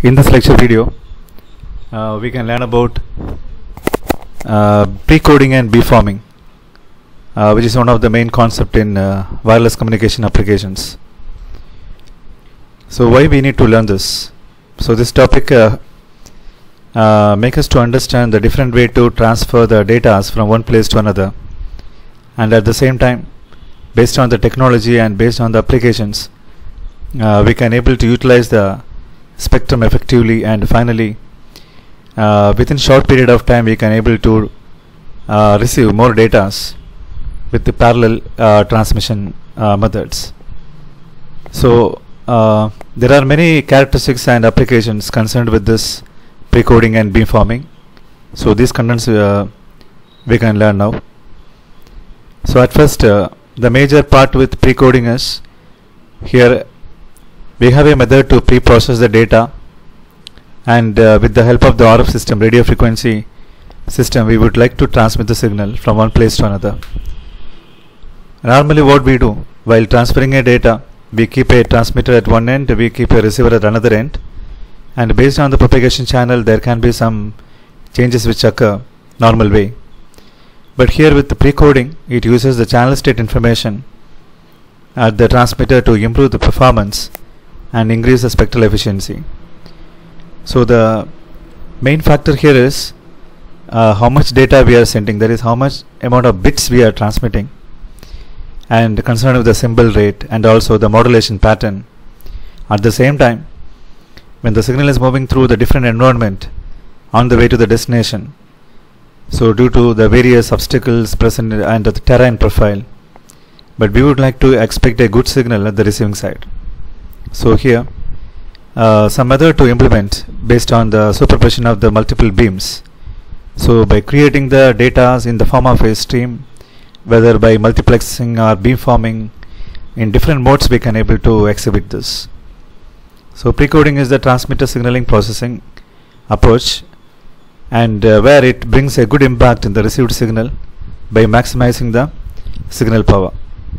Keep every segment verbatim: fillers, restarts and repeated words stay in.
In this lecture video, uh, we can learn about uh, pre-coding and beamforming, uh, which is one of the main concept in uh, wireless communication applications. So why we need to learn this? So this topic uh, uh, make us to understand the different way to transfer the data from one place to another, and at the same time, based on the technology and based on the applications, uh, we can able to utilize the spectrum effectively, and finally uh, within short period of time we can able to uh, receive more data with the parallel uh, transmission uh, methods. So uh, there are many characteristics and applications concerned with this pre-coding and beamforming. So these contents uh, we can learn now. So at first uh, the major part with pre-coding is, here we have a method to pre-process the data, and uh, with the help of the R F system, radio frequency system, we would like to transmit the signal from one place to another. Normally what we do while transferring a data, we keep a transmitter at one end, we keep a receiver at another end, and based on the propagation channel there can be some changes which occur normal way. But here with the pre-coding, it uses the channel state information at the transmitter to improve the performance and increase the spectral efficiency. So the main factor here is uh, how much data we are sending, that is how much amount of bits we are transmitting, and concerned with the symbol rate and also the modulation pattern. At the same time, when the signal is moving through the different environment on the way to the destination, so due to the various obstacles present and the terrain profile, but we would like to expect a good signal at the receiving side. So here uh, some method to implement based on the superposition of the multiple beams. So by creating the data in the form of a stream, whether by multiplexing or beamforming, in different modes we can able to exhibit this. So pre-coding is the transmitter signaling processing approach, and uh, where it brings a good impact in the received signal by maximizing the signal power,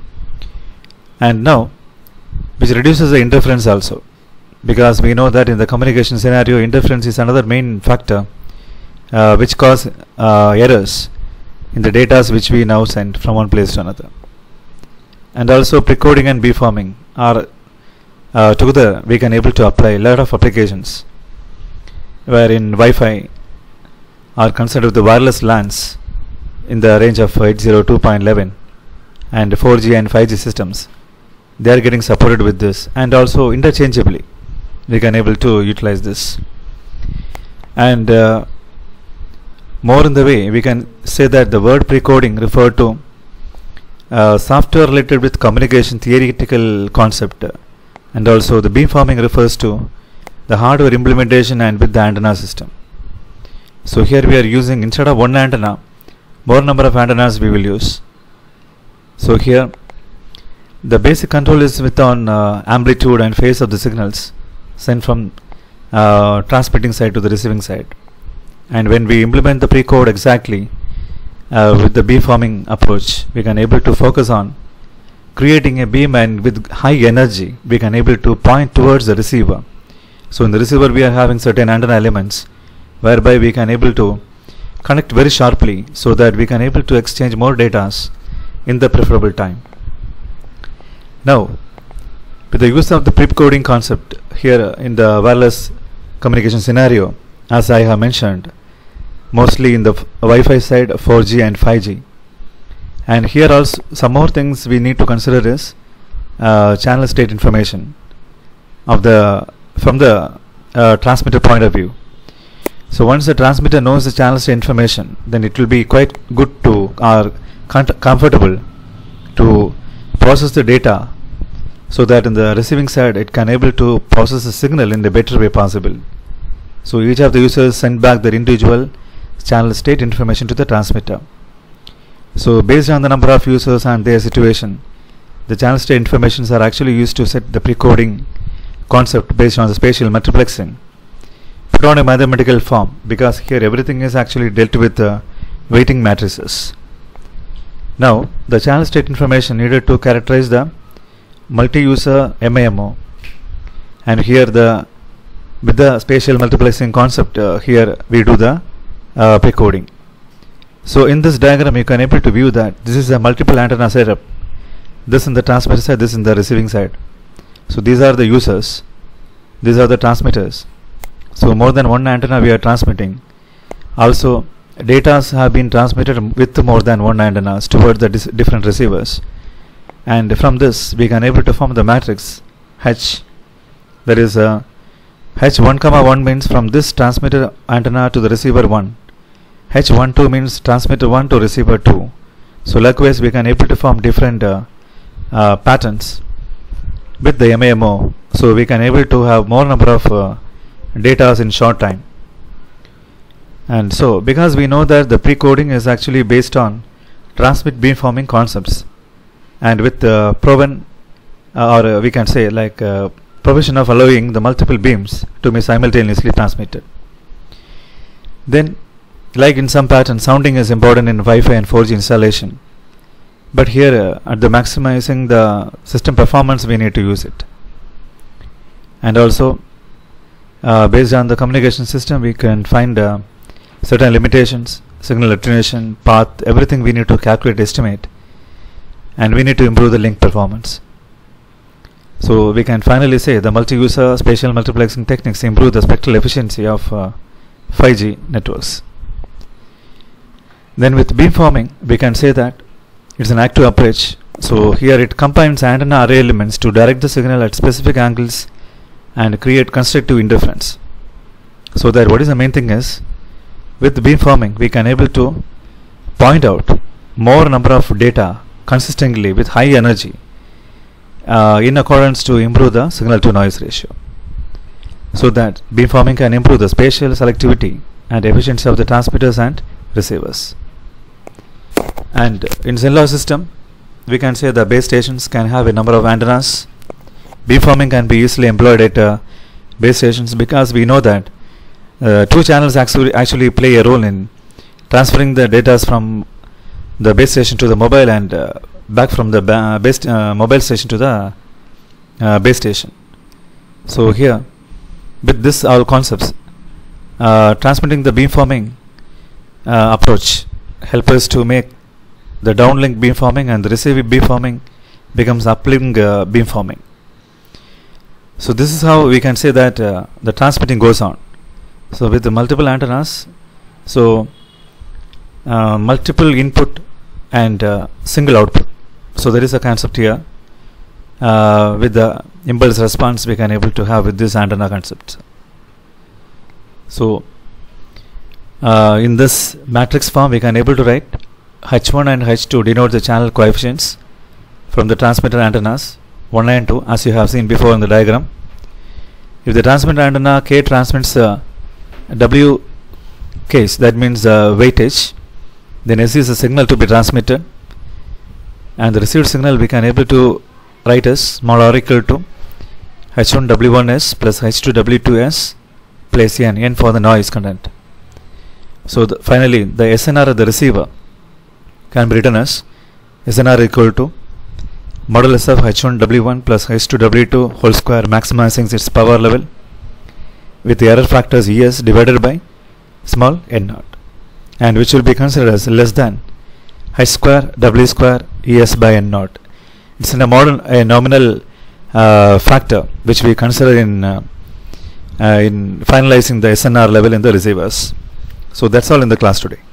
and now which reduces the interference also, because we know that in the communication scenario interference is another main factor uh, which cause uh, errors in the data which we now send from one place to another. And also pre-coding and beamforming are uh, together we can able to apply a lot of applications, where in Wi-Fi are concerned with the wireless LANs in the range of eight oh two dot eleven and four G and five G systems. They are getting supported with this, and also interchangeably we can able to utilize this. And uh, more in the way we can say that the word pre-coding refer to uh, software related with communication theoretical concept, and also the beamforming refers to the hardware implementation and with the antenna system. So here we are using, instead of one antenna, more number of antennas we will use. So here the basic control is with on uh, amplitude and phase of the signals sent from uh, transmitting side to the receiving side. And when we implement the pre-code exactly uh, with the beamforming approach, we can able to focus on creating a beam, and with high energy we can able to point towards the receiver. So in the receiver we are having certain antenna elements whereby we can able to connect very sharply, so that we can able to exchange more data in the preferable time. Now with the use of the pre-coding concept here in the wireless communication scenario, as I have mentioned, mostly in the Wi-Fi side, four G and five G, and here also some more things we need to consider is uh, channel state information of the from the uh, transmitter point of view. So once the transmitter knows the channel state information, then it will be quite good to or comfortable to process the data, so that in the receiving side it can able to process the signal in the better way possible. So each of the users send back their individual channel state information to the transmitter. So based on the number of users and their situation, the channel state informations are actually used to set the pre-coding concept based on the spatial multiplexing, put on a mathematical form, because here everything is actually dealt with the uh, weighting matrices. Now the channel state information needed to characterize the multi-user M I M O, and here the with the spatial multiplexing concept, uh, here we do the uh, pre-coding. So in this diagram you can able to view that this is a multiple antenna setup, this in the transmitter side, this in the receiving side. So these are the users, these are the transmitters. So more than one antenna we are transmitting. Also data have been transmitted with more than one antennas towards the different receivers, and from this we can able to form the matrix H. There is a H one comma one means from this transmitter antenna to the receiver one. H one two means transmitter one to receiver two. So likewise we can able to form different uh, uh, patterns with the M A M O. So we can able to have more number of uh, data in short time. And so because we know that the pre-coding is actually based on transmit beamforming concepts, and with uh, proven uh, or uh, we can say like uh, provision of allowing the multiple beams to be simultaneously transmitted. Then like in some patterns, sounding is important in Wi-Fi and four G installation, but here uh, at the maximizing the system performance we need to use it. And also uh, based on the communication system we can find uh, certain limitations, signal attenuation, path, everything we need to calculate, estimate, and we need to improve the link performance. So we can finally say the multi-user spatial multiplexing techniques improve the spectral efficiency of uh, five G networks. Then with beamforming we can say that it's an active approach. So here it combines antenna array elements to direct the signal at specific angles and create constructive interference. So that what is the main thing is, with beamforming we can able to point out more number of data consistently with high energy uh, in accordance to improve the signal to noise ratio. So that beamforming can improve the spatial selectivity and efficiency of the transmitters and receivers. And in Zenlaw system we can say the base stations can have a number of antennas. Beamforming can be easily employed at uh, base stations because we know that uh, two channels actually actually play a role in transferring the data from the base station to the mobile and uh, back from the ba base uh, mobile station to the uh, base station. So here with this all concepts, uh, transmitting the beamforming uh, approach help us to make the downlink beamforming, and the receiving beamforming becomes uplink uh, beamforming. So this is how we can say that uh, the transmitting goes on. So with the multiple antennas, so uh, multiple input and uh, single output. So there is a concept here uh, with the impulse response we can able to have with this antenna concept. So uh, in this matrix form we can able to write H one and H two denote the channel coefficients from the transmitter antennas one and two, as you have seen before in the diagram. If the transmitter antenna K transmits uh, W case, that means uh, weightage, then S is the signal to be transmitted, and the received signal we can able to write as small r equal to H one W one S plus H two W two S plus N, N for the noise content. So the, finally the S N R of the receiver can be written as S N R equal to modulus of H one W one plus H two W two whole square, maximizing its power level with the error factors E S divided by small n naught, and which will be considered as less than H square W square E S by n naught. It's in a modern a nominal uh, factor which we consider in uh, uh, in finalizing the S N R level in the receivers. So that's all in the class today.